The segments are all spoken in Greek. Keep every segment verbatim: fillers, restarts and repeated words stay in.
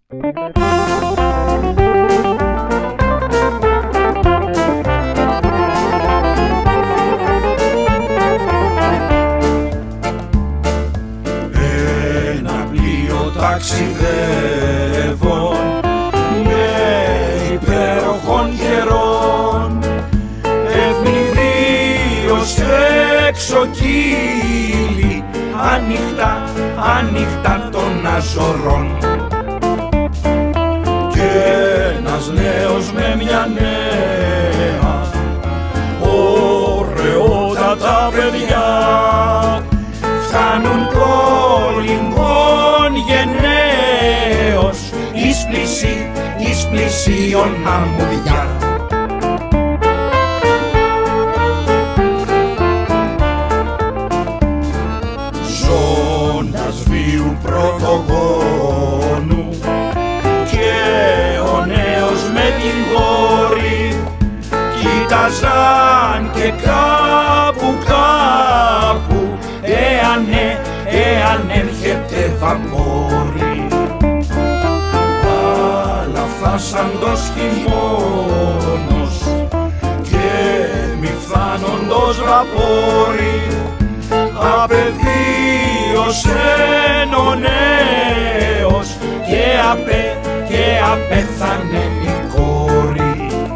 Ένα πλοίο ταξιδεύων με υπέροχων καιρών, ευνηδίως εξοκύλει ανοιχτά, ανοιχτά των αζωρών. Κι ένας νέος με μια νέα, ωραιότατα παιδιά, φτάνουν κολυμπών γενναίος εις πλησί, εις πλησίον αμμουδιά. Ζώντας βίου πρωτογόνου και ο νέος με την κόρη κοίταζαν και κάπου κάπου εάν, εάν έρχεται βαπόρι. Αλλά φτάσαντος χειμώνος και μη φθάνοντος βαπόρι, απεβίωσεν ο νέος και, απέ, και απέθανε η κόρη.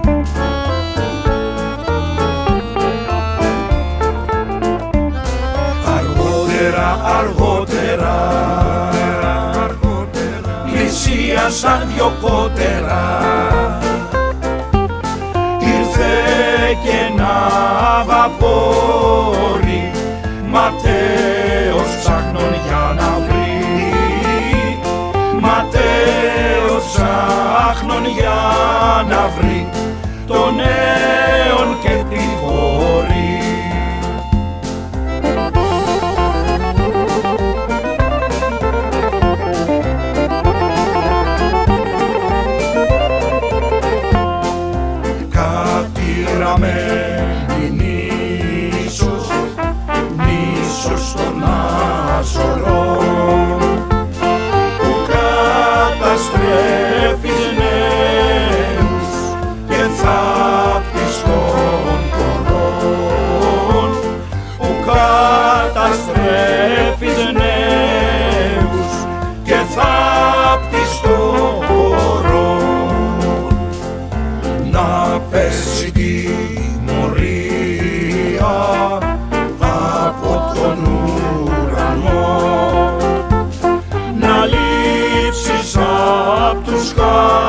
Αργότερα, αργότερα, πλησίασαν δυο κότερα, ήρθε και ένα βαπόρι, Ματέος ψάχνον για να βρει, Ματέος ψάχνον για να βρει τον νέον και την κόρη. Κατηραμένη νήσος, νήσος των Αζωρών, που καταστρέφεις νέους και θάπτεις των κορών, που καταστρέφεις νέους και θάπτεις των κορών. Να πέσει τιμωρία από τον ουρανό, να λείψεις απ' τους